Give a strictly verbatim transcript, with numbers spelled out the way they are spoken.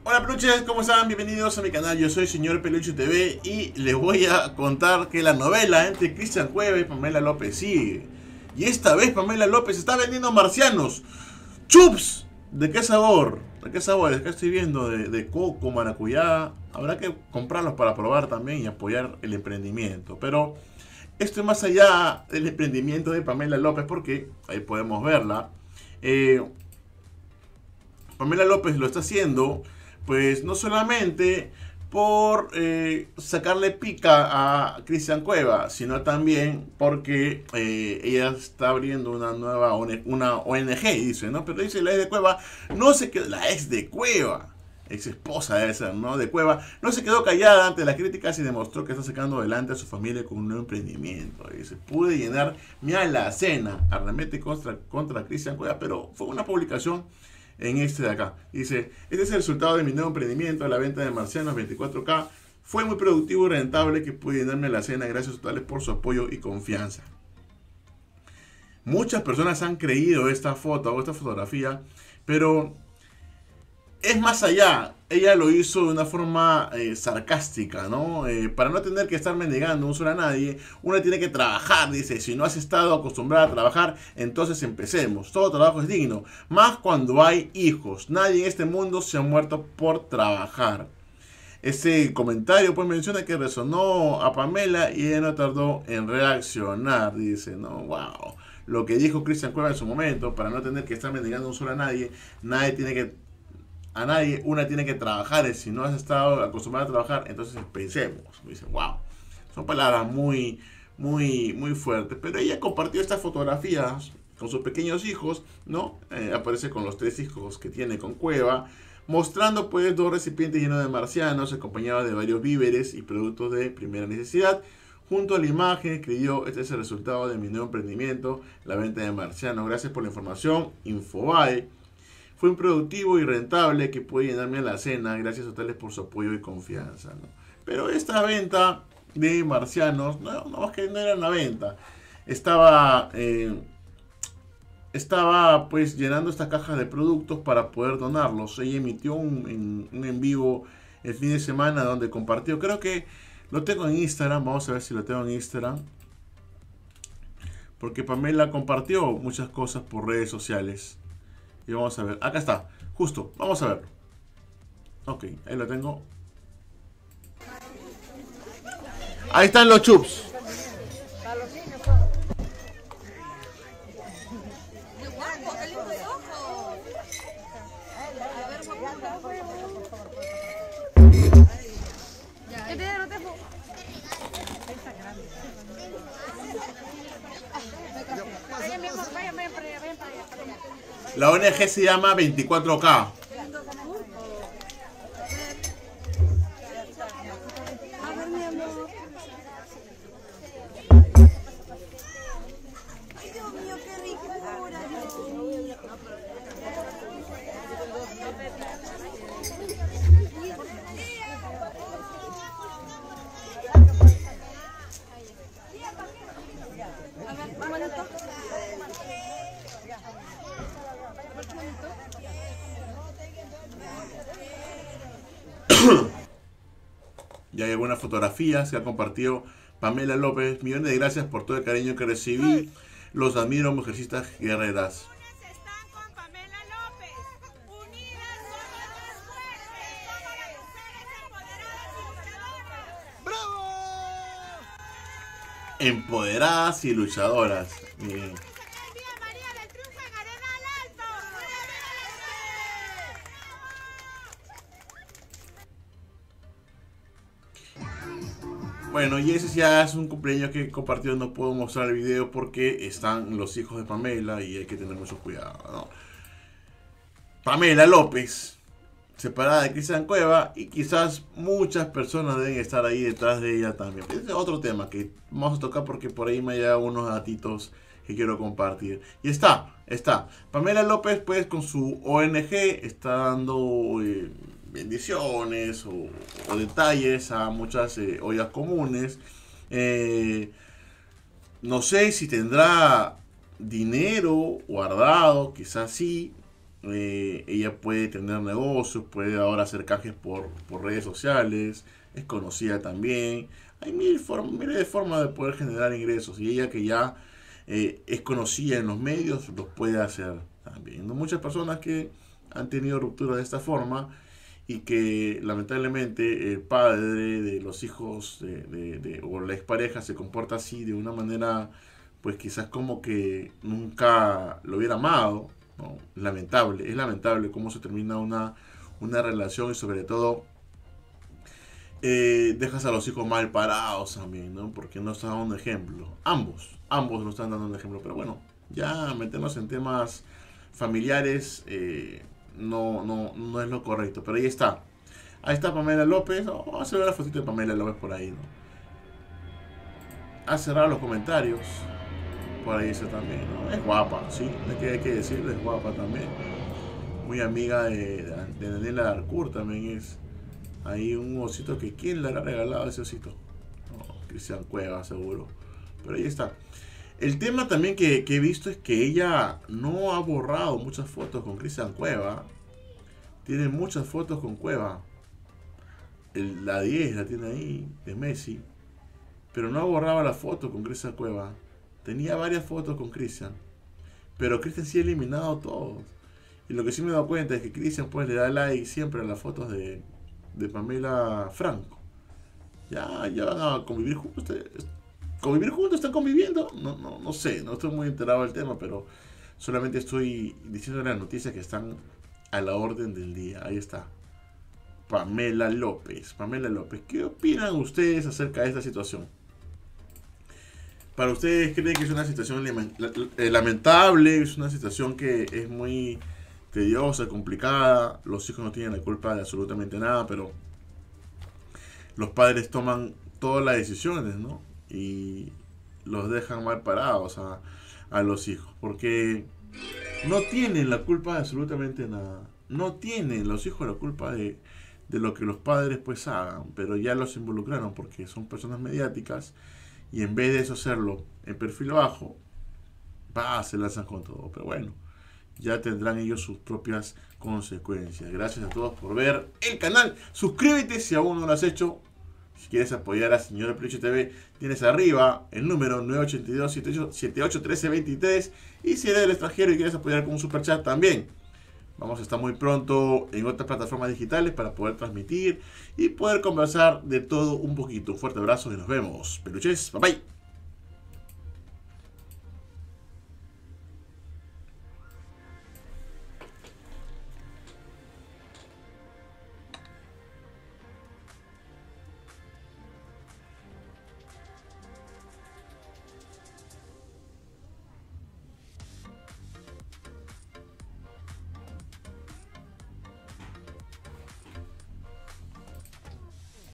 Hola peluches, ¿cómo están? Bienvenidos a mi canal, yo soy Señor Peluche T V y les voy a contar que la novela entre Cristian Cueva y Pamela López sigue. Y esta vez Pamela López está vendiendo marcianos. ¡Chups! ¿De qué sabor? ¿De qué sabor? Acá estoy viendo de, de coco, maracuyá. Habrá que comprarlos para probar también y apoyar el emprendimiento. Pero esto es más allá del emprendimiento de Pamela López porque ahí podemos verla. Eh, Pamela López lo está haciendo pues no solamente por eh, sacarle pica a Cristian Cueva, sino también porque eh, ella está abriendo una nueva una O N G, dice, ¿no? Pero dice la ex de Cueva, no se quedó, la ex de Cueva, ex esposa debe ser, ¿no? De Cueva, no se quedó callada ante las críticas y demostró que está sacando adelante a su familia con un nuevo emprendimiento. Dice, pude llenar mi alacena, arremete contra, contra Cristian Cueva, pero fue una publicación en este de acá. Dice, este es el resultado de mi nuevo emprendimiento, la venta de marcianos veinticuatro K. Fue muy productivo y rentable que pude llenarme la cena. Gracias totales por su apoyo y confianza. Muchas personas han creído esta foto o esta fotografía, pero es más allá. Ella lo hizo de una forma eh, sarcástica, ¿no? Eh, para no tener que estar mendigando un solo a nadie, uno tiene que trabajar, dice. Si no has estado acostumbrada a trabajar, entonces empecemos. Todo trabajo es digno, más cuando hay hijos. Nadie en este mundo se ha muerto por trabajar. Ese comentario pues menciona que resonó a Pamela y ella no tardó en reaccionar, dice, ¿no? Wow. Lo que dijo Cristian Cueva en su momento, para no tener que estar mendigando un solo a nadie, nadie tiene que A nadie, una tiene que trabajar. Si no has estado acostumbrado a trabajar, entonces pensemos. Dice, wow. Son palabras muy, muy, muy fuertes. Pero ella compartió estas fotografías con sus pequeños hijos, ¿no? Eh, aparece con los tres hijos que tiene con Cueva, mostrando pues dos recipientes llenos de marcianos, acompañados de varios víveres y productos de primera necesidad. Junto a la imagen escribió, este es el resultado de mi nuevo emprendimiento, la venta de marcianos. Gracias por la información, Infobae. Fue productivo y rentable que pude llenarme la cena. Gracias a ustedes por su apoyo y confianza, ¿no? Pero esta venta de marcianos, no, no más que no era una venta. Estaba, eh, estaba pues llenando esta caja de productos para poder donarlos. Ella emitió un, en, un en vivo el fin de semana donde compartió. Creo que lo tengo en Instagram. Vamos a ver si lo tengo en Instagram. Porque Pamela compartió muchas cosas por redes sociales. Y vamos a ver, acá está, justo, vamos a ver. Ok, ahí lo tengo. Ahí están los chups. La O N G se llama veinticuatro K. Ay, Dios mío, qué ricura. A ver, un momento. Ya hay algunas fotografías que ha compartido Pamela López. Millones de gracias por todo el cariño que recibí. Los admiro, mujercistas guerreras. Están con Pamela López. Unidas somos más fuertes. Somos las mujeres empoderadas y luchadoras. Empoderadas y luchadoras. Bien. Bueno, y ese ya es un cumpleaños que he compartido. No puedo mostrar el video porque están los hijos de Pamela y hay que tener mucho cuidado, ¿no? Pamela López, separada de Cristian Cueva, y quizás muchas personas deben estar ahí detrás de ella también. Ese es otro tema que vamos a tocar porque por ahí me han llegado unos datitos que quiero compartir. Y está, está. Pamela López pues con su O N G está dando Eh, bendiciones o, o detalles a muchas eh, ollas comunes. Eh, no sé si tendrá dinero guardado, quizás sí, Eh, ella puede tener negocios, puede ahora hacer canjes por, por redes sociales, es conocida también. Hay mil, form miles de formas de poder generar ingresos y ella que ya eh, es conocida en los medios, los puede hacer también. ¿No? Muchas personas que han tenido ruptura de esta forma y que lamentablemente el padre de los hijos de, de, de, o la expareja se comporta así de una manera, pues quizás como que nunca lo hubiera amado, ¿no? Lamentable, es lamentable cómo se termina una, una relación y sobre todo eh, dejas a los hijos mal parados también, ¿no? Porque no están dando un ejemplo. Ambos, ambos no están dando un ejemplo, pero bueno, ya meternos en temas familiares eh, no, no, no es lo correcto, pero ahí está. Ahí está Pamela López. Oh, vamos a hacer una fotito de Pamela López por ahí, ¿no? Ha cerrado los comentarios. Por ahí está también, ¿no? Es guapa, sí, es que hay que decirlo, es guapa también. Muy amiga de, de Daniela Darcourt también es. Hay un osito que ¿quién le habrá regalado ese osito? Oh, Cristian Cueva, seguro. Pero ahí está. El tema también que, que he visto es que ella no ha borrado muchas fotos con Cristian Cueva. Tiene muchas fotos con Cueva. El, la diez la tiene ahí, de Messi. Pero no ha borrado la foto con Cristian Cueva. Tenía varias fotos con Cristian. Pero Cristian sí ha eliminado todos. Y lo que sí me he dado cuenta es que Cristian pues le da like siempre a las fotos de, de Pamela Franco. Ya, ya van a convivir juntos. ¿Convivir juntos? ¿Están conviviendo? No, no, no sé, no estoy muy enterado del tema, pero solamente estoy diciendo las noticias que están a la orden del día. Ahí está. Pamela López. Pamela López. ¿Qué opinan ustedes acerca de esta situación? ¿Para ustedes creen que es una situación lamentable? ¿Es una situación que es muy tediosa, complicada? Los hijos no tienen la culpa de absolutamente nada, pero los padres toman todas las decisiones, ¿no? Y los dejan mal parados a, a los hijos, porque no tienen la culpa de absolutamente nada. No tienen los hijos la culpa de, de lo que los padres pues hagan, pero ya los involucraron porque son personas mediáticas. Y en vez de eso hacerlo en perfil bajo, va, se lanzan con todo. Pero bueno, ya tendrán ellos sus propias consecuencias. Gracias a todos por ver el canal. Suscríbete si aún no lo has hecho. Si quieres apoyar a Señor Peluche T V, tienes arriba el número nueve ocho dos, siete ocho uno tres, dos tres. Y si eres del extranjero y quieres apoyar con un super chat también. Vamos a estar muy pronto en otras plataformas digitales para poder transmitir y poder conversar de todo un poquito. Un fuerte abrazo y nos vemos. Peluches, bye bye.